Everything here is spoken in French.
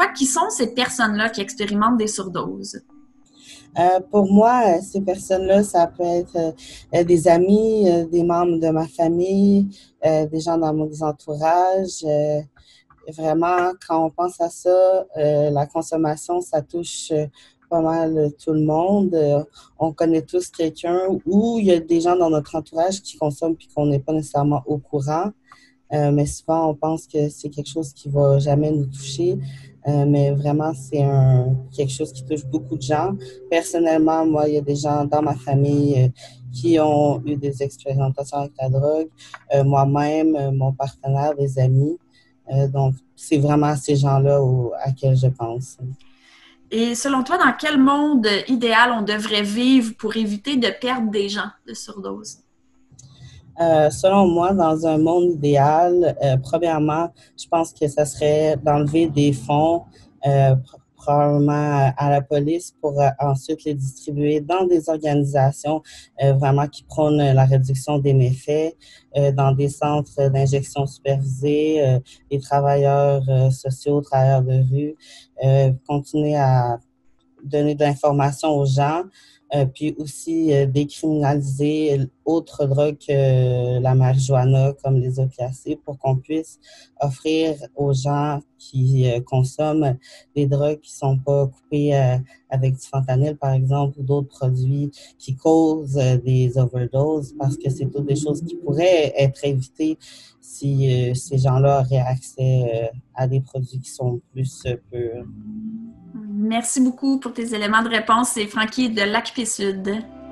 toi, qui sont ces personnes-là qui expérimentent des surdoses? Pour moi, ces personnes-là, ça peut être des amis, des membres de ma famille, des gens dans mon entourage. Vraiment, quand on pense à ça, la consommation, ça touche pas mal tout le monde. On connaît tous quelqu'un ou il y a des gens dans notre entourage qui consomment puis qu'on n'est pas nécessairement au courant. Mais souvent, on pense que c'est quelque chose qui va jamais nous toucher. Mais vraiment, quelque chose qui touche beaucoup de gens. Personnellement, moi, il y a des gens dans ma famille qui ont eu des expérimentations avec la drogue. Moi-même, mon partenaire, des amis. Donc, c'est vraiment ces gens-là à qui je pense. Et selon toi, dans quel monde idéal on devrait vivre pour éviter de perdre des gens de surdose? Selon moi, dans un monde idéal, premièrement, je pense que ça serait d'enlever des fonds, probablement à la police pour ensuite les distribuer dans des organisations vraiment qui prônent la réduction des méfaits, dans des centres d'injection supervisés, des travailleurs sociaux, travailleurs de rue, continuer à donner de l'information aux gens, puis aussi décriminaliser autres drogues que la marijuana, comme les opiacés, pour qu'on puisse offrir aux gens qui consomment des drogues qui sont pas coupées avec du fentanyl, par exemple, ou d'autres produits qui causent des overdoses, parce que c'est toutes des choses qui pourraient être évitées si ces gens-là auraient accès à des produits qui sont plus purs. Merci beaucoup pour tes éléments de réponse. C'est Francky de Lac-Pied-Sud.